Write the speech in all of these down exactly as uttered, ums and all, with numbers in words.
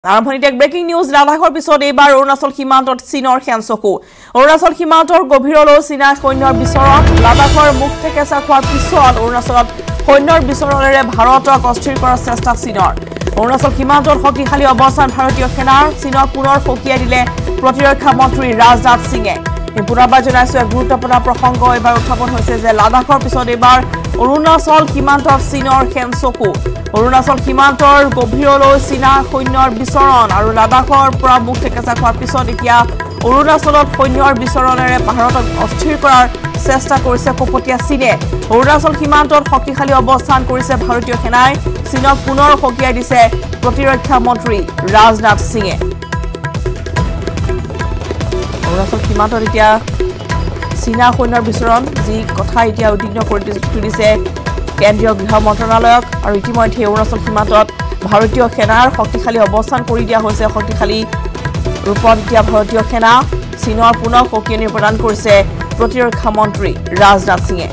আৰম্ভণিতে এক breaking news লাডাখৰ পিছত এইবাৰ অৰুণাচল সীমান্তত চীনৰ খেনচকু অৰুণাচল সীমান্তৰ গভীৰলৈ চীনা সৈন্যৰ বিচৰণ লাডাখৰ মুখ ঠেকেচা খোৱাৰ পিছত অৰুণাচলত সৈন্যৰ বিচৰণেৰে ভাৰতক অস্থিৰ কৰাৰ চেষ্টা চীনৰ অৰুণাচল সীমান্তৰ শক্তিশালী অৱস্থান ভাৰতীয় সেনাৰ চীনক পুনৰ ফকিয়াই দিলে প্ৰতিৰক্ষা মন্ত্ৰী ৰাজনাথ সিঙে পুনৰবাৰ জনাইছো এক গুৰুত্বপূৰ্ণ প্ৰসংগ এবাৰ উত্থাপন হৈছে যে লাডাখৰ পিছত এবাৰ অৰুণাচল সীমান্তত চীনৰ খেনচকু অৰুণাচল সীমান্তৰ গভীৰলৈ চীনা সৈন্যৰ বিচৰণ আৰু লাডাখৰ পৰা মুখ ঠেকেচা খোৱাৰ পিছত এতিয়া অৰুণাচলত সৈন্যৰ বিচৰণেৰে ভাৰতক অস্থিৰ কৰাৰ চেষ্টা কৰিছে কপটীয়া চীনে অৰুণাচল সীমান্তত শক্তিশালী অৱস্থান কৰিছে ভাৰতীয় সেনাই চীনক পুনৰ ফকিয়াই দিছে প্ৰতিৰক্ষা মন্ত্ৰী ৰাজনাথ সিঙে অৰুণাচল সীমান্তত এতিয়া চীনা সৈন্যৰ বিচৰণ যি কথা এতিয়া উদ্বিগ্ন কৰি তুলিছে কেন্দ্ৰীয় গৃহ মন্ত্ৰণালয়ক আৰু ইতিমধ্যে অৰুণাচল সীমান্তত ভাৰতীয় সেনাৰ শক্তিশালী অৱস্থান কৰি দিয়া হৈছে শক্তিশালী ৰূপত দিয়া ভাৰতীয় সেনা চীনৰ পুনৰ ফকিয়নি প্ৰদান কৰিছে প্ৰতিৰক্ষা মন্ত্ৰী ৰাজনাথ সিঙে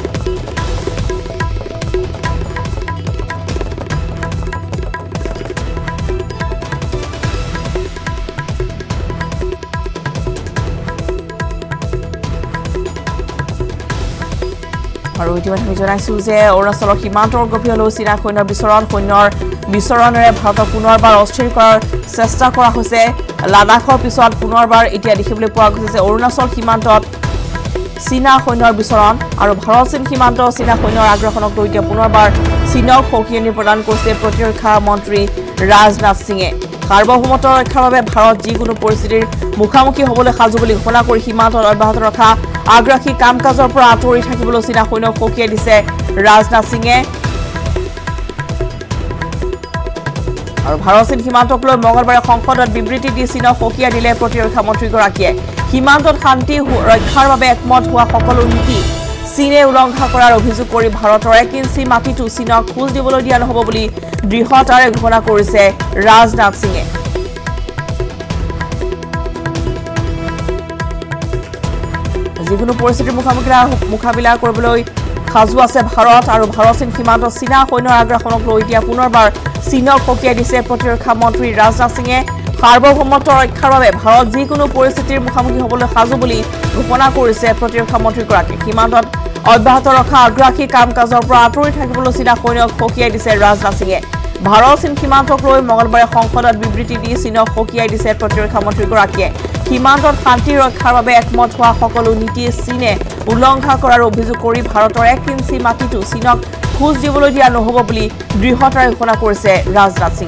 আৰু ইতিমধ্যে আমি জনাইছো যে অৰুণাচলৰ সীমান্তৰ গভীৰলৈ চীনা সৈন্যৰ বিচৰণ সৈন্যৰ বিচৰণেৰে ভাৰতক পুনৰবাৰ অস্থিৰ কৰাৰ চেষ্টা কৰা হৈছে লাডাখৰ পিছত পুনৰবাৰ এতিয়া দেখিবলৈ পোৱা গৈছে যে অৰুণাচল সীমান্তত চীনা সৈন্যৰ বিচৰণ আৰু ভাৰত চীন সীমান্ত চীনা সৈন্যৰ আগ্ৰাসনক লৈ এতিয়া পুনৰবাৰ চীনক ফকিয়নি প্ৰদান কৰিছে প্ৰতিৰক্ষা মন্ত্ৰী ৰাজনাথ সিঙে সাৰ্বভৌমত্ব ৰক্ষাৰ বাবে ভাৰত যিকোনো পৰিস্থিতিৰ মুখামুখি হ'বলৈ সাজু বুলি ঘোষণা কৰি সীমান্তত অব্যাহত ৰখা আগ্ৰাসী কাম কাজৰ পৰা আঁতৰি থাকিবলৈ চীনা সৈন্যক ফকিয়াই দিছে ৰাজনাথ সিঙে আৰু ভাৰত চীন সীমান্তক লৈ মঙলবাৰে সংসদত বিবৃতি দি চীনক ফকিয়াই দিলে প্ৰতিৰক্ষা মন্ত্ৰীগৰাকীয়ে সীমান্তত শান্তি ৰক্ষাৰ বাবে একমত হোৱা সকলো নীতি চীনে উলংঘা কৰাৰ অভিযোগ কৰি ভাৰতৰ এক ইঞ্চি মাটিটো চীনক খোজ দিবলৈ দিয়া নহ'ব বুলি দৃঢ়তাৰে ঘোষণা কৰিছে ৰাজনাথ সিঙে যিকোনো পৰিস্থিতিৰ মুখামুখি মুখাবিলা কৰিবলৈ সাজু আছে ভাৰত আৰু ভাৰত চীন সীমান্তত চীনা সৈন্যৰ আগ্ৰাসনক লৈ এতিয়া পুনৰবাৰ চীনক ফকিয়াই দিছে প্ৰতিৰক্ষা মন্ত্ৰী ৰাজনাথ সিঙে সাৰ্বভৌমত্ব ৰক্ষাৰ বাবে ভাৰত যিকোনো পৰিস্থিতিৰ মুখামুখি হ'বলৈ সাজু বুলি ঘোষণা কৰিছে প্ৰতিৰক্ষা মন্ত্ৰীগৰাকীয়ে সীমান্তত অব্যাহত ৰখা আগ্ৰাসী কাম কাজৰ পৰা আঁতৰি থাকিবলৈ চীনা সৈন্যক ফকিয়াই দিছে ৰাজনাথ সিঙে ভাৰত চীন সীমান্তক লৈ মঙলবাৰে সংসদত বিবৃতি দি চীনক ফকিয়াই দিছে প্ৰতিৰক্ষা মন্ত্ৰীগৰাকীয়ে সীমান্তত শান্তি ৰক্ষাৰ বাবে একমত হোৱা সকলো নীতি চীনে উলংঘা কৰাৰ অভিযোগ কৰি ভাৰতৰ এক ইঞ্চি মাটিটো চীনক খোজ দিবলৈ দিয়া নহ'ব বুলি দৃঢ়তাৰে ঘোষণা কৰিছে ৰাজনাথ সিং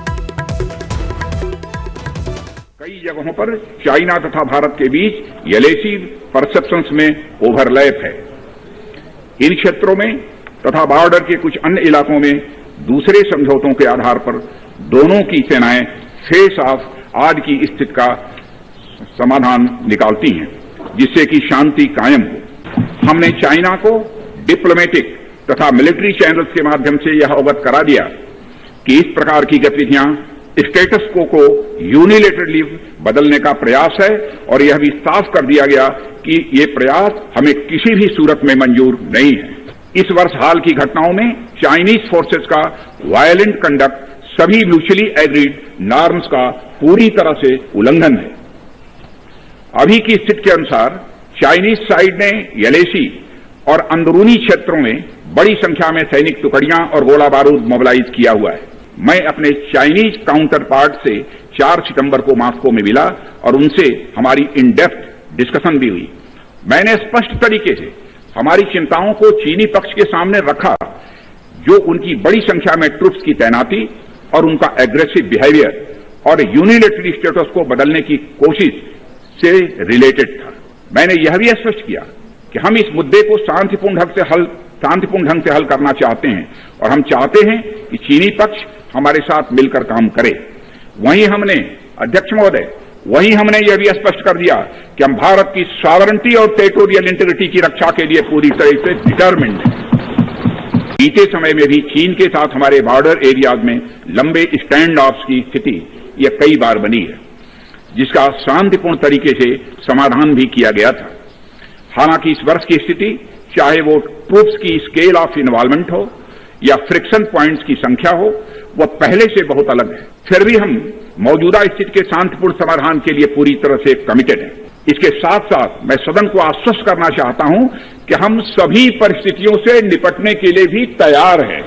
कई जगहों पर चाइना तथा भारत के बीच एलएसी परसेप्शंस में ओवरलैप है इन क्षेत्रों में तथा बॉर्डर के कुछ अन्य इलाकों में दूसरे समझौतों के आधार पर दोनों की सेनाएं फेस ऑफ आज की स्थिति का समाधान निकालती हैं जिससे कि शांति कायम हो हमने चाइना को डिप्लोमेटिक तथा मिलिट्री चैनल्स के माध्यम से यह अवगत करा दिया कि इस प्रकार की गतिविधियां स्टेटस को को यूनिलेटरली बदलने का प्रयास है और यह भी साफ कर दिया गया कि ये प्रयास हमें किसी भी सूरत में मंजूर नहीं है इस वर्ष हाल की घटनाओं में चाइनीज फोर्सेस का वायलेंट कंडक्ट सभी म्यूचुअली एग्रीड नॉर्म्स का पूरी तरह से उल्लंघन है अभी की स्थिति के अनुसार चाइनीज साइड ने एलएसी और अंदरूनी क्षेत्रों में बड़ी संख्या में सैनिक टुकड़ियां और गोला बारूद मोबिलाइज किया हुआ है मैं अपने चाइनीज काउंटर पार्ट से चार सितंबर को मॉस्को में मिला और उनसे हमारी इन डेप्थ डिस्कशन भी हुई मैंने स्पष्ट तरीके से हमारी चिंताओं को चीनी पक्ष के सामने रखा जो उनकी बड़ी संख्या में ट्रूप्स की तैनाती और उनका एग्रेसिव बिहेवियर और यूनिलेटरी स्टेटस को बदलने की कोशिश से रिलेटेड था मैंने यह भी स्पष्ट किया कि हम इस मुद्दे को शांतिपूर्ण ढंग से हल शांतिपूर्ण ढंग से हल करना चाहते हैं और हम चाहते हैं कि चीनी पक्ष हमारे साथ मिलकर काम करे वहीं हमने अध्यक्ष महोदय वहीं हमने यह भी स्पष्ट कर दिया कि हम भारत की सॉवरेंटी और टेरिटोरियल इंटीग्रिटी की रक्षा के लिए पूरी तरह से डिटरमिन्ड हैं बीते समय में भी चीन के साथ हमारे बॉर्डर एरियाज में लंबे स्टैंड ऑफ्स की स्थिति यह कई बार बनी है जिसका शांतिपूर्ण तरीके से समाधान भी किया गया था हालांकि इस वर्ष की स्थिति चाहे वो ट्रूप्स की स्केल ऑफ इन्वॉल्वमेंट हो या फ्रिक्शन पॉइंट्स की संख्या हो वह पहले से बहुत अलग है। फिर भी हम मौजूदा स्थिति के शांतिपूर्ण समाधान के लिए पूरी तरह से कमिटेड हैं। इसके साथ साथ मैं सदन को आश्वस्त करना चाहता हूं कि हम सभी परिस्थितियों से निपटने के लिए भी तैयार हैं।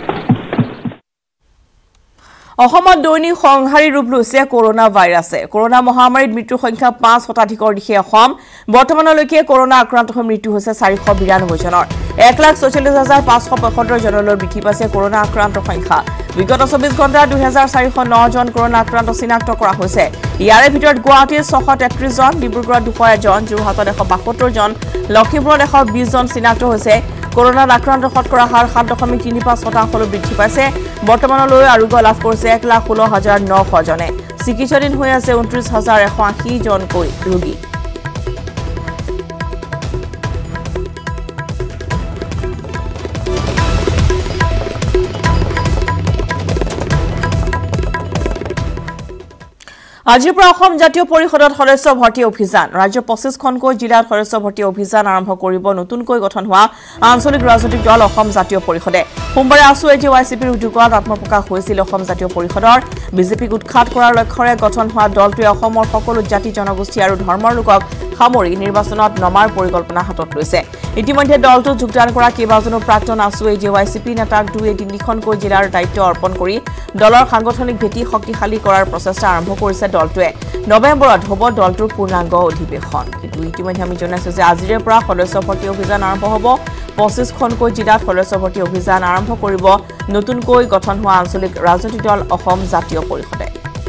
অসমত দৈনিক সংহাৰী ৰূপ লৈছে কৰোনা ভাইৰাছে। কৰোনা মহামাৰীত মৃত্যুৰ সংখ্যা পাঁচ শতাধিকৰ দিশে অসম। বৰ্তমানলৈকে কৰোনা আক্ৰান্ত হৈ মৃত্যু হৈছে চাৰিশ বিৰানব্বৈ জনৰ। এক লাখ ছয়চল্লিছ হাজাৰ পাঁচশ পঁয়সত্তৰ জনলৈ বৃদ্ধি পাইছে কৰোনা আক্ৰান্তৰ সংখ্যা। বিগত চৌবিছ ঘণ্টাত দুই হাজাৰ চাৰিশ ন জন কৰোনা আক্ৰান্ত চিনাক্ত কৰা হৈছে। ইয়াৰে ভিতৰত গুৱাহাটীৰ ছশ তেত্ৰিছ জন, ডিব্ৰুগড়ত দুশ এজন, যোৰহাটত এশ বাসত্তৰ জন, লখিমপুৰত এশ বিশ জন চিনাক্ত হৈছে। কৰোনাত আক্ৰান্ত শতকৰা হাৰ সাত দশমিক তিনি পাঁচ শতাংশলৈ বৃদ্ধি পাইছে। বৰ্তমানলৈ আৰোগ্য লাভ কৰিছে এক লাখ ষোল্ল হাজাৰ নশ জনে। চিকিৎসাধীন হৈ আছে ঊনত্ৰিছ হাজাৰ এশ আশী জনকৈ ৰোগী। আজিৰ পৰা অসম জাতীয় পৰিষদত সদস্য ভৰ্তি অভিযান। ৰাজ্য পঁচিছখনকৈ জিলাত সদস্য ভৰ্তি অভিযান আৰম্ভ কৰিব নতুনকৈ গঠন হোৱা আঞ্চলিক ৰাজনৈতিক দল অসম জাতীয় পৰিষদে। সোমবাৰে AASU A J Y C পিৰ উদ্যোগত আত্মপ্ৰকাশ হৈছিল অসম জাতীয় পৰিষদৰ। বিজেপিক উৎখাত কৰাৰ লক্ষ্যৰে গঠন হোৱা দলটোৱে অসমৰ সকলো জাতি জনগোষ্ঠী আৰু ধৰ্মৰ লোকক সামৰি নিৰ্বাচনত নমাৰ পৰিকল্পনা হাতত লৈছে। ইতিমধ্যে দলটোত যোগদান কৰা কেইবাজনো প্ৰাক্তন AASU A J Y C P নেতাক দুই তিনিখনকৈ জিলাৰ দায়িত্ব অৰ্পণ কৰি দলৰ সাংগঠনিক ভেটি শক্তিশালী কৰাৰ প্ৰচেষ্টা আৰম্ভ কৰিছে দলটোৱে। নৱেম্বৰত হ'ব দলটোৰ পূৰ্ণাংগ অধিৱেশন। কিন্তু ইতিমধ্যে আমি জনাইছো যে আজিৰে পৰা সদস্য ভৰ্তি অভিযান আৰম্ভ হ'ব। পঁচিছখনকৈ জিলাত সদস্য ভৰ্তি অভিযান আৰম্ভ কৰিব নতুনকৈ গঠন হোৱা আঞ্চলিক ৰাজনৈতিক দল অসম জাতীয় পৰিষদে।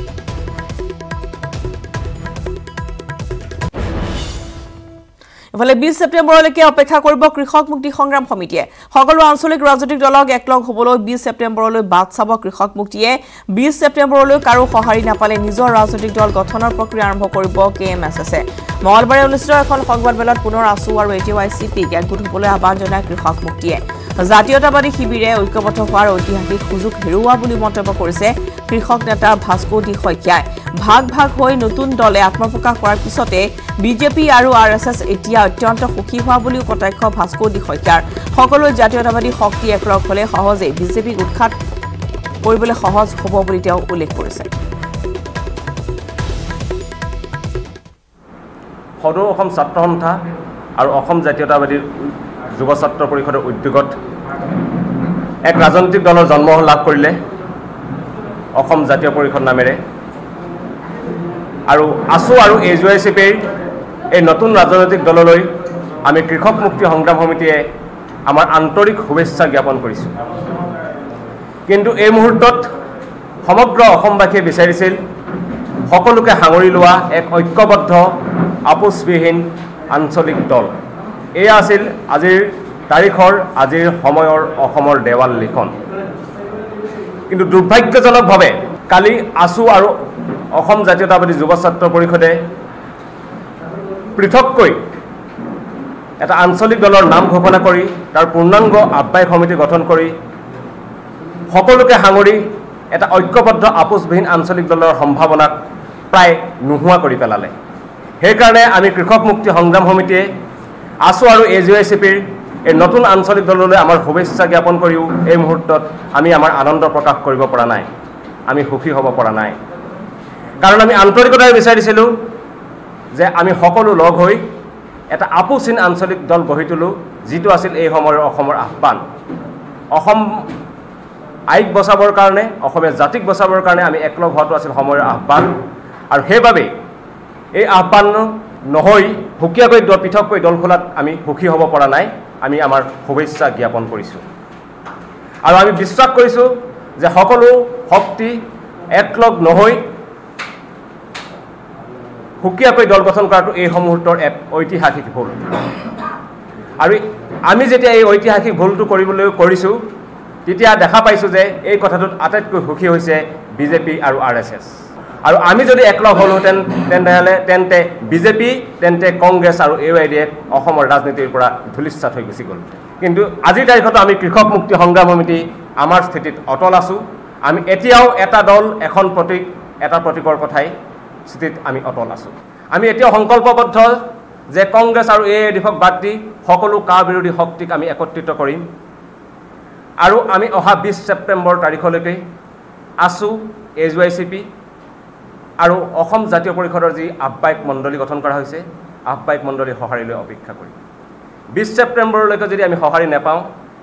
ইফালে বিশ ছেপ্টেম্বৰলৈকে অপেক্ষা কৰিব কৃষক মুক্তি সংগ্ৰাম সমিতিয়ে। সকলো আঞ্চলিক ৰাজনৈতিক দলক একলগ হ'বলৈ বিশ ছেপ্টেম্বৰলৈ বাট চাব কৃষক মুক্তিয়ে। বিশ ছেপ্টেম্বৰলৈ কাৰো সঁহাৰি নাপালে নিজৰ ৰাজনৈতিক দল গঠনৰ প্ৰক্ৰিয়া আৰম্ভ কৰিব কে এম এছ এছে। মঙলবাৰে অনুষ্ঠিত এখন সংবাদমেলত পুনৰ আছু আৰু এ টি ৱাই চি পিক একগোট হ'বলৈ আহ্বান জনায় কৃষক মুক্তিয়ে। জাতীয়তাবাদী শিবিৰে ঐক্যবদ্ধ হোৱাৰ ঐতিহাসিক সুযোগ হেৰুওৱা বুলি মন্তব্য কৰিছে কৃষক নেতা ভাস্কো ডি শইকীয়াই। ভাগ ভাগ হৈ নতুন দলে আত্মপ্ৰকাশ কৰাৰ পিছতে বিজেপি আৰু আৰ এছ এছ এতিয়া অত্যন্ত সুখী হোৱা বুলিও কটাক্ষ ভাস্কো ডি শইকীয়াৰ। সকলো জাতীয়তাবাদী শক্তি একলগ হ'লে সহজেই বিজেপিক উৎখাত কৰিবলৈ সহজ হ'ব বুলি তেওঁ উল্লেখ কৰিছে। সদৌ অসম ছাত্ৰ সন্থা আৰু অসম জাতীয়তাবাদী যুৱ ছাত্ৰ পৰিষদৰ উদ্যোগত এক ৰাজনৈতিক দলৰ জন্ম লাভ কৰিলে অসম জাতীয় পৰিষদ নামেৰে। আৰু আছু আৰু এ জি ৱাই চি পিৰ এই নতুন ৰাজনৈতিক দললৈ আমি কৃষক মুক্তি সংগ্ৰাম সমিতিয়ে আমাৰ আন্তৰিক শুভেচ্ছা জ্ঞাপন কৰিছোঁ। কিন্তু এই মুহূৰ্তত সমগ্ৰ অসমবাসীয়ে বিচাৰিছিল সকলোকে সাঙুৰি লোৱা এক ঐক্যবদ্ধ আপোচবিহীন আঞ্চলিক দল। এয়া আছিল আজিৰ তাৰিখৰ আজিৰ সময়ৰ অসমৰ দেৱাল লিখন। কিন্তু দুৰ্ভাগ্যজনকভাৱে কালি আছু আৰু অসম জাতীয়তাবাদী যুৱ ছাত্ৰ পৰিষদে পৃথককৈ এটা আঞ্চলিক দলৰ নাম ঘোষণা কৰি তাৰ পূৰ্ণাংগ আহ্বায়ক সমিতি গঠন কৰি সকলোকে সাঙুৰি এটা ঐক্যবদ্ধ আপোচবিহীন আঞ্চলিক দলৰ সম্ভাৱনাক প্ৰায় নোহোৱা কৰি পেলালে। সেইকাৰণে আমি কৃষক মুক্তি সংগ্ৰাম সমিতিয়ে আছু আৰু এ জি ৱাই চি পিৰ এই নতুন আঞ্চলিক দললৈ আমাৰ শুভেচ্ছা জ্ঞাপন কৰিও এই মুহূৰ্তত আমি আমাৰ আনন্দ প্ৰকাশ কৰিব পৰা নাই, আমি সুখী হ'ব পৰা নাই। কাৰণ আমি আন্তৰিকতাৰে বিচাৰিছিলোঁ যে আমি সকলো লগ হৈ এটা আপোচহীন আঞ্চলিক দল গঢ়ি তোলোঁ, যিটো আছিল এই সময়ৰ অসমৰ আহ্বান। অসম আইক বচাবৰ কাৰণে, অসমীয়া জাতিক বচাবৰ কাৰণে আমি একলগ হোৱাটো আছিল সময়ৰ আহ্বান। আৰু সেইবাবেই এই আহ্বান নহৈ সুকীয়াকৈ দল পৃথককৈ দল খোলাত আমি সুখী হ'ব পৰা নাই। আমি আমাৰ শুভেচ্ছা জ্ঞাপন কৰিছোঁ আৰু আমি বিশ্বাস কৰিছোঁ যে সকলো শক্তি একলগ নহৈ সুকীয়াকৈ দল গঠন কৰাটো এই মুহূৰ্তৰ এক ঐতিহাসিক ভুল। আৰু আমি যেতিয়া এই ঐতিহাসিক ভুলটো কৰিবলৈ কৰিছোঁ তেতিয়া দেখা পাইছোঁ যে এই কথাটোত আটাইতকৈ সুখী হৈছে বিজেপি আৰু আৰ এছ এছ। আৰু আমি যদি একলগ হ'লোহেঁতেন তেনেহ'লে তেন্তে বিজেপি তেন্তে কংগ্ৰেছ আৰু এ আই ডি এফ অসমৰ ৰাজনীতিৰ পৰা ধূলিসাৎ হৈ গুচি গ'ল। কিন্তু আজিৰ তাৰিখতো আমি কৃষক মুক্তি সংগ্ৰাম সমিতি আমাৰ স্থিতিত অটল আছোঁ। আমি এতিয়াও এটা দল এখন প্ৰতীক এটা প্ৰতীকৰ কথাই স্থিতিত আমি অটল আছোঁ। আমি এতিয়াও সংকল্পবদ্ধ যে কংগ্ৰেছ আৰু এ আই ডি এফক বাদ দি সকলো কা বিৰোধী শক্তিক আমি একত্ৰিত কৰিম আৰু আমি অহা বিশ ছেপ্টেম্বৰ তাৰিখলৈকে আসু এজ ৱাই চি পি আৰু অসম জাতীয় পৰিষদৰ যি আহ্বায়ক মণ্ডলী গঠন কৰা হৈছে আহ্বায়ক মণ্ডলী সঁহাৰিলৈ অপেক্ষা কৰি বিশ ছেপ্টেম্বৰলৈকে যদি আমি সঁহাৰি নাপাওঁ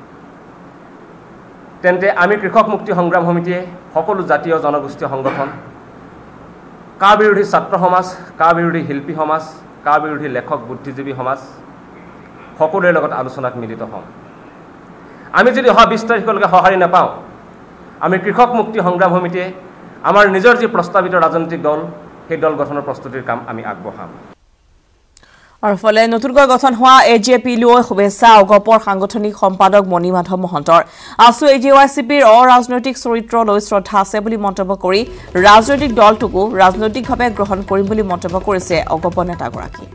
তেন্তে আমি কৃষক মুক্তি সংগ্ৰাম সমিতিয়ে সকলো জাতীয় জনগোষ্ঠীয় সংগঠন কা বিৰোধী ছাত্ৰ সমাজ কা বিৰোধী শিল্পী সমাজ কা বিৰোধী লেখক বুদ্ধিজীৱী সমাজ সকলোৰে লগত আলোচনাত মিলিত হ'ম আমি যদি অহা বিশ তাৰিখলৈকে সঁহাৰি নাপাওঁ আমি কৃষক মুক্তি সংগ্ৰাম সমিতিয়ে আমাৰ নিজৰ যি প্ৰস্তাৱিত ৰাজনৈতিক দল সেই দল গঠনৰ প্ৰস্তুতিৰ কাম আমি আগবঢ়াম আৰু ফলে নতুনকৈ গঠন হোৱা এ জে পি লৈ শুভেচ্ছা অগপৰ সাংগঠনিক সম্পাদক মণিমাধৱ মহন্তৰ AASU A J Y C পিৰ অৰাজনৈতিক চৰিত্ৰ লৈ শ্ৰদ্ধা আছে বুলি মন্তব্য কৰি ৰাজনৈতিক দলটোকো ৰাজনৈতিকভাৱে গ্ৰহণ কৰিম বুলি মন্তব্য কৰিছে অগপ নেতাগৰাকী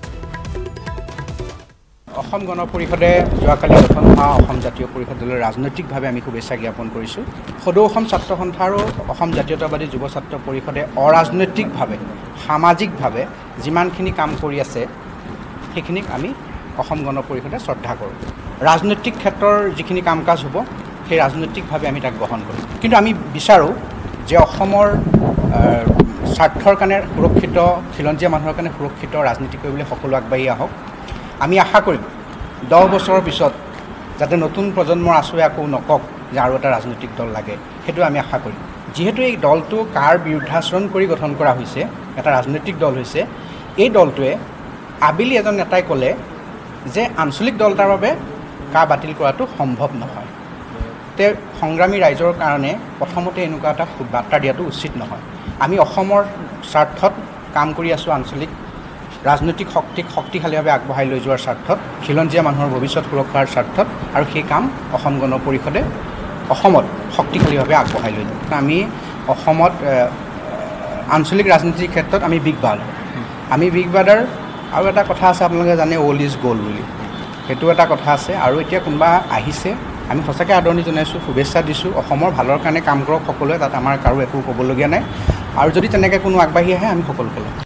অসম গণ পৰিষদে যোৱাকালি গঠন হোৱা অসম জাতীয় পৰিষদলৈ ৰাজনৈতিকভাৱে আমি শুভেচ্ছা জ্ঞাপন কৰিছোঁ সদৌ অসম ছাত্ৰ সন্থা আৰু অসম জাতীয়তাবাদী যুৱ ছাত্ৰ পৰিষদে অৰাজনৈতিকভাৱে সামাজিকভাৱে যিমানখিনি কাম কৰি আছে সেইখিনিক আমি অসম গণ পৰিষদে শ্ৰদ্ধা কৰোঁ ৰাজনৈতিক ক্ষেত্ৰৰ যিখিনি কাম কাজ হ'ব সেই ৰাজনৈতিকভাৱে আমি তাক গ্ৰহণ কৰোঁ কিন্তু আমি বিচাৰোঁ যে অসমৰ স্বাৰ্থৰ কাৰণে সুৰক্ষিত খিলঞ্জীয়া মানুহৰ কাৰণে সুৰক্ষিত ৰাজনীতি কৰিবলৈ সকলো আগবাঢ়ি আহক আমি আশা কৰিম দহ বছৰৰ পিছত যাতে নতুন প্ৰজন্মৰ আছুৱে আকৌ নকওক যে আৰু এটা ৰাজনৈতিক দল লাগে সেইটো আমি আশা কৰিম যিহেতু এই দলটো কাৰ বিৰুদ্ধাচৰণ কৰি গঠন কৰা হৈছে এটা ৰাজনৈতিক দল হৈছে এই দলটোৱে আবেলি এজন নেতাই ক'লে যে আঞ্চলিক দল এটাৰ বাবে কা বাতিল কৰাটো সম্ভৱ নহয় তে সংগ্ৰামী ৰাইজৰ কাৰণে প্ৰথমতে এনেকুৱা এটা বাৰ্তা দিয়াটো উচিত নহয় আমি অসমৰ স্বাৰ্থত কাম কৰি আছোঁ আঞ্চলিক ৰাজনৈতিক শক্তিক শক্তিশালীভাৱে আগবঢ়াই লৈ যোৱাৰ স্বাৰ্থত খিলঞ্জীয়া মানুহৰ ভৱিষ্যত সুৰক্ষাৰ স্বাৰ্থত আৰু সেই কাম অসম গণ পৰিষদে অসমত শক্তিশালীভাৱে আগবঢ়াই লৈ যায় আমি অসমত আঞ্চলিক ৰাজনীতিৰ ক্ষেত্ৰত আমি বিগ ব্ৰাদাৰ আমি বিগ ব্ৰাদাৰ আৰু এটা কথা আছে আপোনালোকে জানে অল ইজ গ'ল বুলি সেইটো এটা কথা আছে আৰু এতিয়া কোনোবা আহিছে আমি সঁচাকৈ আদৰণি জনাইছোঁ শুভেচ্ছা দিছোঁ অসমৰ ভালৰ কাৰণে কাম কৰক সকলোৱে তাত আমাৰ কাৰো একো ক'বলগীয়া নাই আৰু যদি তেনেকৈ কোনো আগবাঢ়ি আহে আমি সকলোকে ল'ম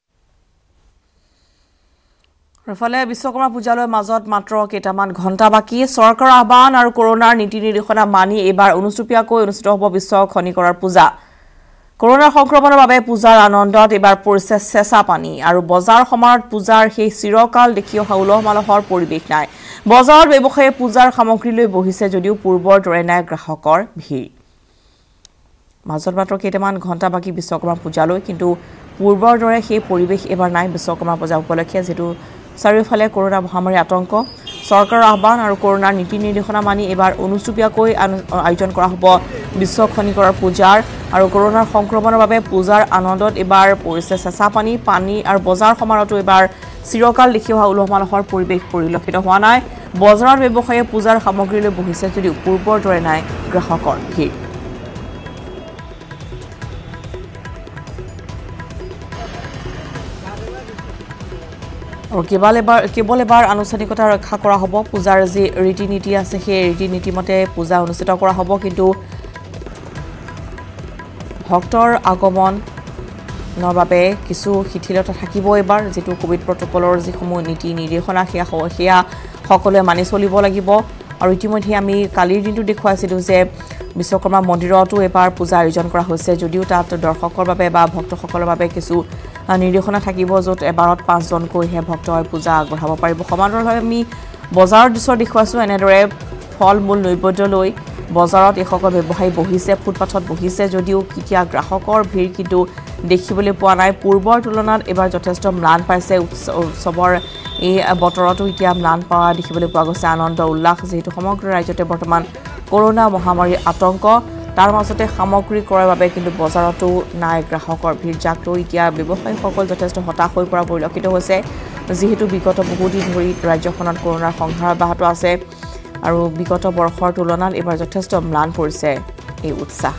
ফলে বিশ্বকৰ্মা পূজালৈ মাজত মাত্ৰ কেইটামান ঘণ্টা বাকী চৰকাৰৰ আহ্বান আৰু কৰোনাৰ নীতি নিৰ্দেশনা মানি এইবাৰ অনুষ্ঠিতকৈ অনুষ্ঠিত হ'ব বিশ্ব খনিকৰৰ পূজা কৰোনাৰ সংক্ৰমণৰ বাবে পূজাৰ আনন্দত এইবাৰ পৰিছে চেঁচা পানী আৰু বজাৰ সমাৰত পূজাৰ সেই চিৰকাল দেখি অহা উলহ মালহৰ পৰিৱেশ নাই বজাৰত ব্যৱসায়ী পূজাৰ সামগ্ৰী লৈ বহিছে যদিও পূৰ্বৰ দৰে নাই গ্ৰাহকৰ ভিৰ মাজত মাত্ৰ কেইটামান ঘণ্টা বাকী বিশ্বকৰ্মা পূজালৈ কিন্তু পূৰ্বৰ দৰে সেই পৰিৱেশ এবাৰ নাই বিশ্বকৰ্মা পূজা উপলক্ষে যেটো চাৰিওফালে কৰোনা মহামাৰীৰ আতংক চৰকাৰৰ আহ্বান আৰু কৰোনাৰ নীতি নিৰ্দেশনা মানি এবাৰ অনুষ্ঠিতকৈ আয়োজন কৰা হ'ব বিশ্ব খনিকৰৰ পূজাৰ আৰু কৰোনাৰ সংক্ৰমণৰ বাবে পূজাৰ আনন্দত এবাৰ পৰিছে চেঁচা পানী পানী আৰু বজাৰ সমাৰতো এবাৰ চিৰকাল দেখি অহা উলহ মালহৰ পৰিৱেশ পৰিলক্ষিত হোৱা নাই বজাৰত ব্যৱসায়ীয়ে পূজাৰ সামগ্ৰী লৈ বহিছে যদিও পূৰ্বৰ দৰে নাই গ্ৰাহকৰ ভিৰ আৰু কেৱল এবাৰ কেৱল এবাৰ আনুষ্ঠানিকতা ৰক্ষা কৰা হ'ব পূজাৰ যি ৰীতি নীতি আছে সেই ৰীতি নীতি মতে পূজা অনুষ্ঠিত কৰা হ'ব কিন্তু ভক্তৰ আগমনৰ বাবে কিছু শিথিলতা থাকিব এবাৰ যেটো কোভিড প্ৰটকলৰ যিসমূহ নীতি নিৰ্দেশনা সেয়া সেয়া সকলোৱে মানি চলিব লাগিব আৰু ইতিমধ্যে আমি কালিৰ দিনটো দেখুৱাইছিলোঁ যে বিশ্বকৰ্মা মন্দিৰতো এবাৰ পূজা আয়োজন কৰা হৈছে যদিও তাত দৰ্শকৰ বাবে বা ভক্তসকলৰ বাবে কিছু নিৰ্দেশনা থাকিব য'ত এবাৰত পাঁচজনকৈহে ভক্তই পূজা আগবঢ়াব পাৰিব সমান্তৰালভাৱে আমি বজাৰৰ দৃশ্য দেখুৱাইছোঁ এনেদৰে ফল মূল নৈবেদ্য লৈ বজাৰত এসকল ব্যৱসায়ী বহিছে ফুটপাথত বহিছে যদিও কেতিয়া গ্ৰাহকৰ ভিৰ কিন্তু দেখিবলৈ পোৱা নাই পূৰ্বৰ তুলনাত এবাৰ যথেষ্ট ম্লান পাইছে উৎসৱৰ এই বতৰতো এতিয়া ম্লান পোৱা দেখিবলৈ পোৱা গৈছে আনন্দ উল্লাস যেহেতু সমগ্ৰ ৰাজ্যতে বৰ্তমান কৰোনা মহামাৰীৰ আতংক তাৰ মাজতে সামগ্ৰী ক্ৰয়ৰ বাবে কিন্তু বজাৰতো নাই গ্ৰাহকৰ ভিৰ যাক লৈ এতিয়া ব্যৱসায়ীসকল যথেষ্ট হতাশ হৈ পৰা পৰিলক্ষিত হৈছে যেহেতু বিগত বহুদিন ধৰি ৰাজ্যখনত কৰোনাৰ সংহাৰ অব্যাহত আছে আৰু বিগত বৰ্ষৰ তুলনাত এবাৰ যথেষ্ট ম্লান পৰিছে এই উৎসাহ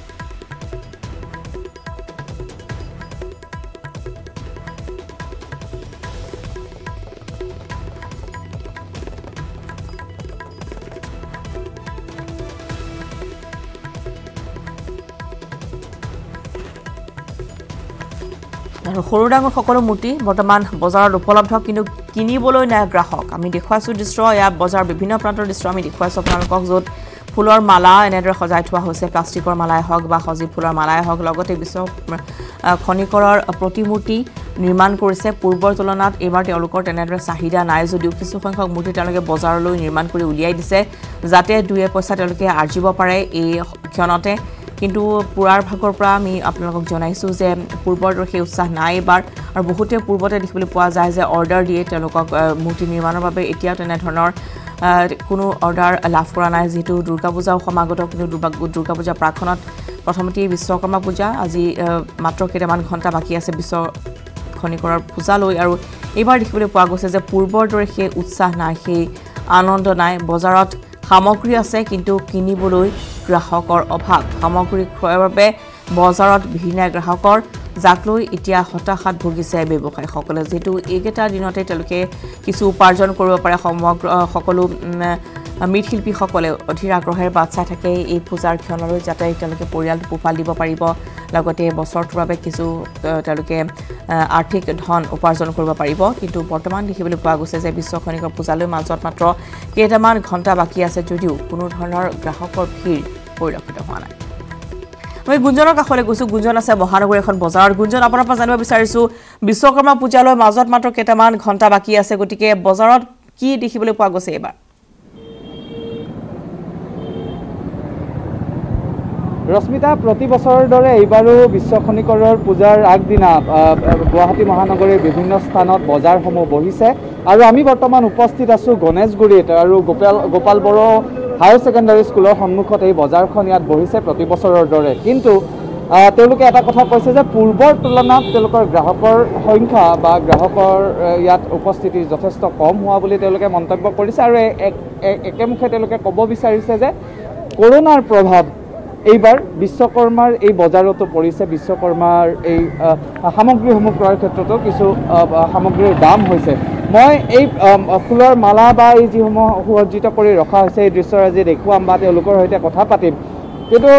আৰু সৰু ডাঙৰ সকলো মূৰ্তি বৰ্তমান বজাৰত উপলব্ধ কিন্তু কিনিবলৈ নাই গ্ৰাহক আমি দেখুৱাইছোঁ দৃশ্য এয়া বজাৰ বিভিন্ন প্ৰান্তৰ দৃশ্য আমি দেখুৱাইছোঁ আপোনালোকক য'ত ফুলৰ মালা এনেদৰে সজাই থোৱা হৈছে প্লাষ্টিকৰ মালাই হওক বা সজীৱ ফুলৰ মালাই হওক লগতে বিশ্ব খনিকৰৰ প্ৰতিমূৰ্তি নিৰ্মাণ কৰিছে পূৰ্বৰ তুলনাত এবাৰ তেওঁলোকৰ তেনেদৰে চাহিদা নাই যদিও কিছু সংখ্যক মূৰ্তি তেওঁলোকে বজাৰলৈ নিৰ্মাণ কৰি উলিয়াই দিছে যাতে দুই পইচা তেওঁলোকে আৰ্জিব পাৰে এই ক্ষণতে কিন্তু পুৰাৰ ভাগৰ পৰা আমি আপোনালোকক জনাইছো যে পূৰ্বৰ সেই উৎসাহ নাই এবাৰ আৰু বহুতে পূৰ্বতে দেখিবলৈ পোৱা যায় যে অৰ্ডাৰ দিয়ে তেওঁলোকক মূৰ্তি নিৰ্মাণৰ বাবে এতিয়াও তেনেধৰণৰ কোনো অৰ্ডাৰ লাভ কৰা নাই যেহেতু দুৰ্গা পূজাও সমাগত কিন্তু দুৰ্গা পূজা প্ৰাকখনত প্ৰথমতে বিশ্বকৰ্মা পূজা আজি মাত্ৰ কেইটামান ঘণ্টা বাকী আছে বিশ্ব খনিকৰৰ পূজালৈ আৰু এইবাৰ দেখিবলৈ পোৱা গৈছে যে পূৰ্বৰ দৰে সেই উৎসাহ নাই সেই আনন্দ নাই বজাৰত সামগ্ৰী আছে কিন্তু কিনিবলৈ গ্ৰাহকৰ অভাৱ সামগ্ৰী ক্ৰয়ৰ বাবে বজাৰত ভিৰ নাই গ্ৰাহকৰ যাক লৈ এতিয়া হতাশাত ভুগিছে ব্যৱসায়ীসকলে যেহেতু এইকেইটা দিনতে তেওঁলোকে কিছু উপাৰ্জন কৰিব পাৰে সমগ্ৰ সকলো মৃৎশিল্পীসকলে অধীৰ আগ্ৰহেৰে বাট চাই থাকে এই পূজাৰ ক্ষণলৈ যাতে তেওঁলোকে পৰিয়াল পোহপাল দিব পাৰিব লগতে বছৰটোৰ বাবে কিছু তেওঁলোকে আৰ্থিক ধন উপাৰ্জন কৰিব পাৰিব কিন্তু বৰ্তমান দেখিবলৈ পোৱা গৈছে যে বিশ্ব খনিকৰ পূজালৈ মাজত মাত্ৰ কেইটামান ঘণ্টা বাকী আছে যদিও কোনো ধৰণৰ গ্ৰাহকৰ ভিৰ পৰিলক্ষিত হোৱা নাই মই গুঞ্জনৰ কাষলৈ গৈছো গুঞ্জন আছে মহানগৰ এখন বজাৰত গুঞ্জন আপোনাৰ পৰা জানিব বিচাৰিছো বিশ্বকৰ্মা পূজালৈ মাজত মাত্ৰ কেইটামান ঘণ্টা বাকী আছে গতিকে বজাৰত কি দেখিবলৈ পোৱা গৈছে এবাৰ ৰশ্মিতা প্ৰতি বছৰৰ দৰে এইবাৰো বিশ্ব খনিকৰৰ পূজাৰ আগদিনা গুৱাহাটী মহানগৰীৰ বিভিন্ন স্থানত বজাৰসমূহ বহিছে আৰু আমি বৰ্তমান উপস্থিত আছো গণেশগুৰিত আৰু গোপাল গোপাল বড়ো হায়াৰ ছেকেণ্ডাৰী স্কুলৰ সন্মুখত এই বজাৰখন ইয়াত বহিছে প্ৰতি বছৰৰ দৰে কিন্তু তেওঁলোকে এটা কথা কৈছে যে পূৰ্বৰ তুলনাত তেওঁলোকৰ গ্ৰাহকৰ সংখ্যা বা গ্ৰাহকৰ ইয়াত উপস্থিতি যথেষ্ট কম হোৱা বুলি তেওঁলোকে মন্তব্য কৰিছে আৰু একেমুখে তেওঁলোকে ক'ব বিচাৰিছে যে কৰোনাৰ প্ৰভাৱ এইবাৰ বিশ্বকৰ্মাৰ এই বজাৰতো পৰিছে বিশ্বকৰ্মাৰ এই সামগ্ৰীসমূহ ক্ৰয়ৰ ক্ষেত্ৰতো কিছু সামগ্ৰীৰ দাম হৈছে মই এই ফুলৰ মালা বা এই যিসমূহ সুসজ্জিত কৰি ৰখা হৈছে এই দৃশ্য আজি দেখুৱাম বা তেওঁলোকৰ সৈতে কথা পাতিম কিন্তু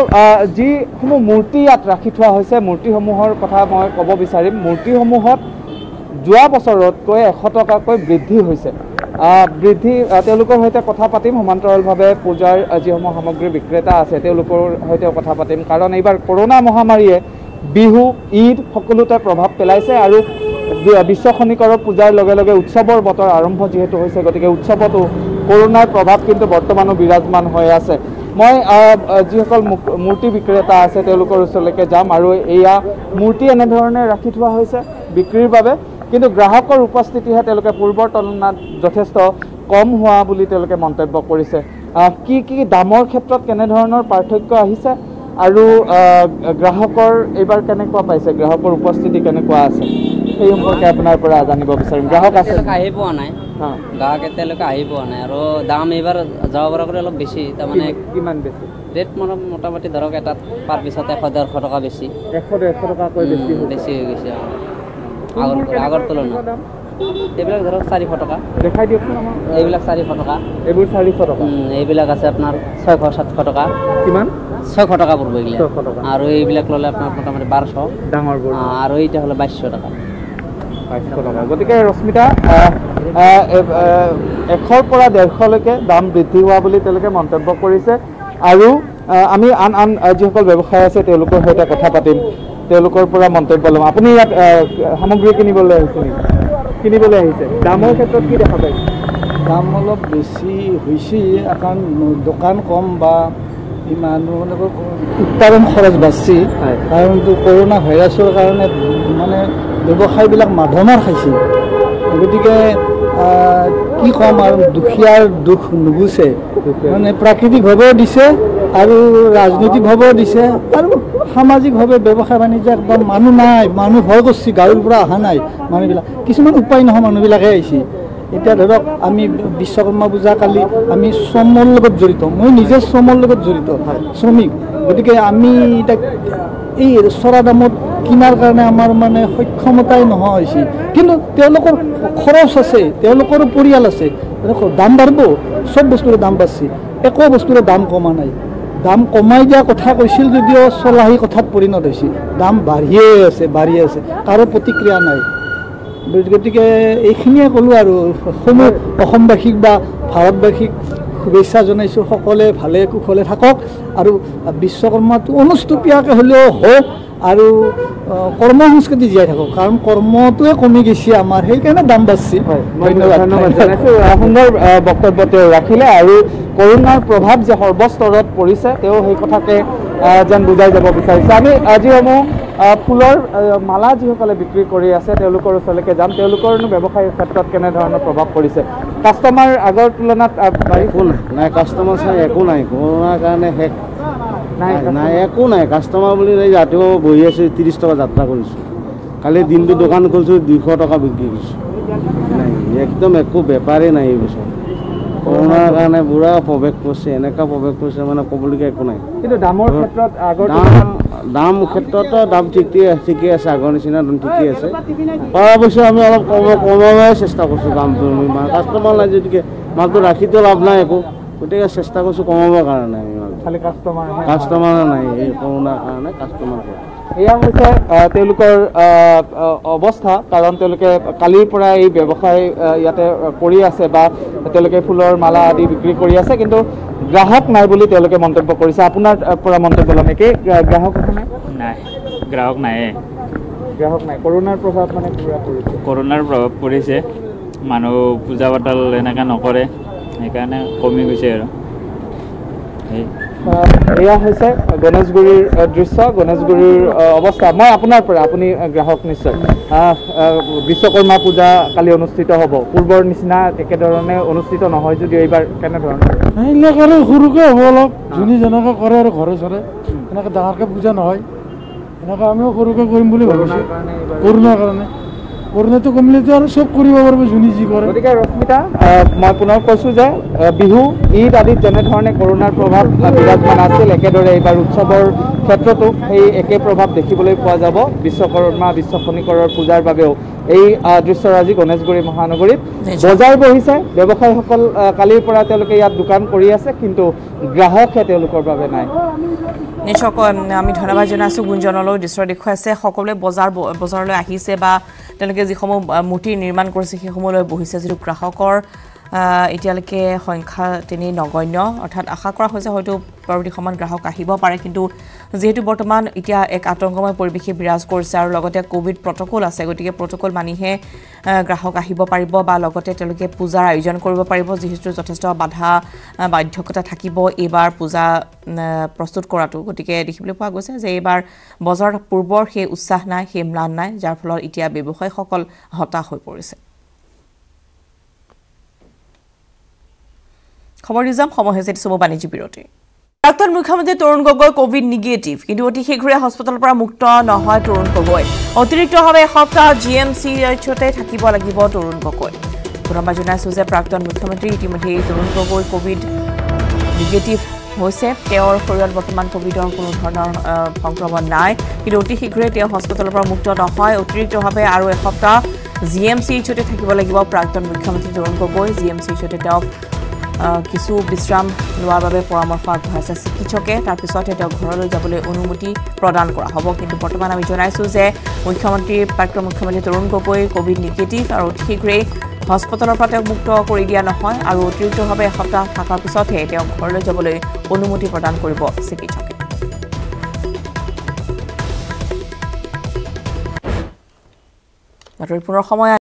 যিসমূহ মূৰ্তি ইয়াত ৰাখি থোৱা হৈছে মূৰ্তিসমূহৰ কথা মই ক'ব বিচাৰিম মূৰ্তিসমূহত যোৱা বছৰতকৈ এশ টকাকৈ বৃদ্ধি হৈছে বৃদ্ধি তেওঁলোকৰ সৈতে কথা পাতিম সমান্তৰালভাৱে পূজাৰ যিসমূহ সামগ্ৰী বিক্ৰেতা আছে তেওঁলোকৰ সৈতে কথা পাতিম কাৰণ এইবাৰ কৰোনা মহামাৰীয়ে বিহু ঈদ সকলোতে প্ৰভাৱ পেলাইছে আৰু বিশ্ব খনিকৰৰ পূজাৰ লগে লগে উৎসৱৰ বতৰ আৰম্ভ যিহেতু হৈছে গতিকে উৎসৱতো কৰোনাৰ প্ৰভাৱ কিন্তু বৰ্তমানো বিৰাজমান হৈ আছে মই যিসকল মূৰ্তি বিক্ৰেতা আছে তেওঁলোকৰ ওচৰলৈকে যাম আৰু এয়া মূৰ্তি এনেধৰণে ৰাখি থোৱা হৈছে বিক্ৰীৰ বাবে কিন্তু গ্ৰাহকৰ উপস্থিতিহে তেওঁলোকে পূৰ্বৰ তুলনাত যথেষ্ট কম হোৱা বুলি তেওঁলোকে মন্তব্য কৰিছে কি কি দামৰ ক্ষেত্ৰত কেনেধৰণৰ পাৰ্থক্য আহিছে আৰু গ্ৰাহকৰ এইবাৰ কেনেকুৱা পাইছে গ্ৰাহকৰ উপস্থিতি কেনেকুৱা আছে সেই সম্পৰ্কে আপোনাৰ পৰা জানিব বিচাৰিম গ্ৰাহক আছে আহি পোৱা নাই গ্ৰাহক এতিয়ালৈকে আহি পোৱা নাই আৰু দাম এইবাৰ যাব পৰা কৰি অলপ বেছি তাৰমানে কিমান বেছি ৰেট মানে মোটামুটি ধৰক এটাত পাৰ পিছত এশ ডেৰশ টকা বেছি এশ ডেৰশ টকাকৈ বেছি বেছি হৈ গৈছে আগৰ আগৰ তুলনাত এইবিলাক ধৰক চাৰিশ টকা দেখাই দিয়কচোন আমাক এইবিলাক চাৰিশ টকা এইবোৰ চাৰিশ টকা এইবিলাক আছে আপোনাৰ ছয়শ সাতশ টকা কিমান ছয়শ টকা পৰিব এইবিলাক আৰু এইবিলাক ল'লে আপোনাৰ মোটামুটি বাৰশ ডাঙৰবোৰ আৰু এইটা হ'লে বাইছশ টকা বাইছশ টকা গতিকে ৰশ্মিতা এশৰ পৰা ডেৰশলৈকে দাম বৃদ্ধি হোৱা বুলি তেওঁলোকে মন্তব্য কৰিছে আৰু আমি আন আন যিসকল ব্যৱসায় আছে তেওঁলোকৰ সৈতে কথা পাতিম তেওঁলোকৰ পৰা মন্তব্য ল'ম আপুনি ইয়াত সামগ্ৰী কিনিবলৈ আহিছে নেকি কিনিবলৈ আহিছে দামৰ ক্ষেত্ৰত কি দেখা পাইছে দাম অলপ বেছি হৈছে কাৰণ দোকান কম বা ইমান মানে উৎপাদন খৰচ বাঢ়ছি কাৰণ কৰোনা ভাইৰাছৰ কাৰণে মানে ব্যৱসায়বিলাক মাধমাৰ খাইছে গতিকে কি ক'ম আৰু দুখীয়াৰ দুখ নুগুছে মানে প্ৰাকৃতিকভাৱেও দিছে আৰু ৰাজনৈতিকভাৱেও দিছে আৰু সামাজিকভাৱে ব্যৱসায় বাণিজ্য একদম মানুহ নাই মানুহ ভয় কৰিছে গাঁৱৰ পৰা অহা নাই মানুহবিলাক কিছুমান উপায় নহয় মানুহবিলাকে আহিছে এতিয়া ধৰক আমি বিশ্বকৰ্মা পূজা কালি আমি শ্ৰমৰ লগত জড়িত মই নিজে শ্ৰমৰ লগত জড়িত শ্ৰমিক গতিকে আমি এতিয়া এই চৰা দামত কিনাৰ কাৰণে আমাৰ মানে সক্ষমতাই নোহোৱা হৈছে কিন্তু তেওঁলোকৰ খৰচ আছে তেওঁলোকৰো পৰিয়াল আছে দাম বাঢ়িব চব বস্তুৰে দাম বাঢ়ছে একো বস্তুৰে দাম কমা নাই দাম কমাই দিয়া কথা কৈছিল যদিও চলাহী কথাত পৰিণত হৈছে দাম বাঢ়িয়ে আছে বাঢ়িয়ে আছে কাৰো প্ৰতিক্ৰিয়া নাই গতিকে এইখিনিয়ে ক'লোঁ আৰু সমূহ অসমবাসীক বা ভাৰতবাসীক শুভেচ্ছা জনাইছোঁ সকলে ভালে কুশলে থাকক আৰু বিশ্বকৰ্মাটো অনুষ্টুপীয়াকৈ হ'লেও হওক আৰু কৰ্ম সংস্কৃতি জীয়াই থাকক কাৰণ কৰ্মটোৱে কমি গৈছে আমাৰ সেইকাৰণে দাম বাঢ়ছে ধন্যবাদ ধন্যবাদ জনাইছোঁ সুন্দৰ বক্তব্য তেওঁ ৰাখিলে আৰু কৰোণাৰ প্ৰভাৱ যে সৰ্বস্তৰত পৰিছে তেওঁ সেই কথাকে যেন বুজাই যাব বিচাৰিছে আমি যিসমূহ ফুলৰ মালা যিসকলে বিক্ৰী কৰি আছে তেওঁলোকৰ ওচৰলৈকে যাম তেওঁলোকৰনো ব্যৱসায়ৰ ক্ষেত্ৰত কেনেধৰণৰ প্ৰভাৱ পৰিছে কাষ্টমাৰ আগৰ তুলনাত একো নাই কাষ্টমাৰ চাই একো নাই কৰোণাৰ কাৰণে শেষ নাই নাই একো নাই কাষ্টমাৰ বুলি ৰাতিপুৱা বহি আছোঁ ত্ৰিছ টকা যাত্ৰা কৰিছোঁ কালি দিনটো দোকান খুলিছোঁ দুইশ টকা বিক্ৰী কৰিছোঁ নাই একদম একো বেপাৰেই নাই এই বছৰ কৰোণাৰ কাৰণে বুঢ়া প্ৰৱেশ কৰিছে এনেকুৱা প্ৰৱেশ কৰিছে মানে ক'বলগীয়া একো নাই কিন্তু দামৰ ক্ষেত্ৰত আগৰ দাম দাম ক্ষেত্ৰতো দাম ঠিকেই ঠিকেই আছে আগৰ নিচিনা দাম ঠিকেই আছে পৰাপক্ষে আমি অলপ কম কমাবই চেষ্টা কৰিছোঁ দামটো কাষ্টমাৰ নাই যদিকে মালটো ৰাখিতো লাভ নাই একো গতিকে চেষ্টা কৰিছোঁ কমাবৰ কাৰণে আমি খালি কাষ্টমাৰ কাষ্টমাৰ নাই এই কৰোণাৰ কাৰণে কাষ্টমাৰ এয়া হৈছে তেওঁলোকৰ অৱস্থা কাৰণ তেওঁলোকে কালিৰ পৰা এই ব্যৱসায় ইয়াতে কৰি আছে বা তেওঁলোকে ফুলৰ মালা আদি বিক্ৰী কৰি আছে কিন্তু গ্ৰাহক নাই বুলি তেওঁলোকে মন্তব্য কৰিছে আপোনাৰ পৰা মন্তব্য ল'ম একে গ্ৰাহক নাই নাই গ্ৰাহক নাই গ্ৰাহক নাই কৰোণাৰ প্ৰভাৱ মানে পুৰা পৰিছে কৰোণাৰ প্ৰভাৱ পৰিছে মানুহ পূজা পাতল এনেকৈ নকৰে সেইকাৰণে কমি গৈছে আৰু এয়া হৈছে গণেশগুৰিৰ দৃশ্য গণেশগুৰিৰ অৱস্থা মই আপোনাৰ পৰা আপুনি গ্ৰাহক নিশ্চয় বিশ্বকৰ্মা পূজা কালি অনুষ্ঠিত হ'ব পূৰ্বৰ নিচিনা একেধৰণে অনুষ্ঠিত নহয় যদিও এইবাৰ কেনেধৰণে এইবিলাক আৰু সৰুকৈ হ'ব অলপ যোনে যেনেকৈ কৰে আৰু ঘৰে চৰে এনেকৈ ডাঙৰকৈ পূজা নহয় এনেকৈ আমিও সৰুকৈ কৰিম বুলি ভাবিছোঁ কৰোণাৰ কাৰণে কৰোণাটো কমিলেতো আৰু চব কৰিব পাৰিব যোনে যি কৰে গতিকে ৰশ্মিতা মই পুনৰ কৈছোঁ যে বিহু ঈদ আদিত যেনেধৰণে কৰোণাৰ প্ৰভাৱ বিৰাজমান আছিল একেদৰে এইবাৰ উৎসৱৰ ক্ষেত্ৰতো সেই একে প্ৰভাৱ দেখিবলৈ পোৱা যাব বিশ্বকৰ্মা বিশ্ব শনিকৰৰ পূজাৰ বাবেও এই দৃশ্যৰাজি গণেশগুৰি মহানগৰীত বজাৰ বহিছে ব্যৱসায়ীসকল কালিৰ পৰা তেওঁলোকে ইয়াত দোকান কৰি আছে কিন্তু গ্ৰাহকহে তেওঁলোকৰ বাবে নাই নিশ্চয়কৈ আমি ধন্যবাদ জনাইছোঁ গুঞ্জনলৈ দৃশ্য দেখুৱাইছে সকলোৱে বজাৰ বজাৰলৈ আহিছে বা তেওঁলোকে যিসমূহ মূৰ্তি নিৰ্মাণ কৰিছে সেইসমূহলৈ বহিছে যিটো গ্ৰাহকৰ এতিয়ালৈকে সংখ্যা তেনেই নগণ্য অৰ্থাৎ আশা কৰা হৈছে হয়তো পৰৱৰ্তী সময়ত গ্ৰাহক আহিব পাৰে কিন্তু যেহেতু বৰ্তমান এতিয়া এক আতংকময় পৰিৱেশে বিৰাজ কৰিছে আৰু লগতে কোভিড প্ৰটকল আছে গতিকে প্ৰটকল মানিহে গ্ৰাহক আহিব পাৰিব বা লগতে তেওঁলোকে পূজাৰ আয়োজন কৰিব পাৰিব যিহেতু যথেষ্ট বাধা বাধ্যকতা থাকিব এইবাৰ পূজা প্ৰস্তুত কৰাটো গতিকে দেখিবলৈ পোৱা গৈছে যে এইবাৰ বজাৰত পূৰ্বৰ সেই উৎসাহ নাই সেই ম্লান নাই যাৰ ফলত এতিয়া ব্যৱসায়ীসকল হতাশ হৈ পৰিছে খবৰ নিজাম সময় হৈছে চমু বাণিজ্য বিৰতি প্ৰাক্তন মুখ্যমন্ত্ৰী তৰুণ গগৈ কোভিড নিগেটিভ কিন্তু অতি শীঘ্ৰে হস্পিটেলৰ পৰা মুক্ত নহয় তৰুণ গগৈ অতিৰিক্তভাৱে এসপ্তাহ জি এম চি এইচতে থাকিব লাগিব তৰুণ গগৈ পুনৰবাৰ জনাইছোঁ যে প্ৰাক্তন মুখ্যমন্ত্ৰী ইতিমধ্যে তৰুণ গগৈ কোভিড নিগেটিভ হৈছে তেওঁৰ শৰীৰত বৰ্তমান কোভিডৰ কোনো ধৰণৰ সংক্ৰমণ নাই কিন্তু অতি শীঘ্ৰে তেওঁ হস্পিটেলৰ পৰা মুক্ত নহয় অতিৰিক্তভাৱে আৰু এসপ্তাহ জি এম চি এইচতে থাকিব লাগিব প্ৰাক্তন মুখ্যমন্ত্ৰী Tarun Gogoi G M C এইচতে তেওঁক কিছু বিশ্ৰাম লোৱাৰ বাবে পৰামৰ্শ আগবঢ়াইছে চিকিৎসকে তাৰপিছতহে তেওঁক ঘৰলৈ যাবলৈ অনুমতি প্ৰদান কৰা হ'ব কিন্তু বৰ্তমান আমি জনাইছোঁ যে মুখ্যমন্ত্ৰী প্ৰাক্তন মুখ্যমন্ত্ৰী তৰুণ গগৈ কোভিড নিগেটিভ আৰু অতি শীঘ্ৰেই হস্পিটেলৰ পৰা তেওঁক মুক্ত কৰি দিয়া নহয় আৰু অতিৰিক্তভাৱে এসপ্তাহ থকাৰ পিছতহে তেওঁক ঘৰলৈ যাবলৈ অনুমতি প্ৰদান কৰিব চিকিৎসকে বাতৰি পুনৰ সময়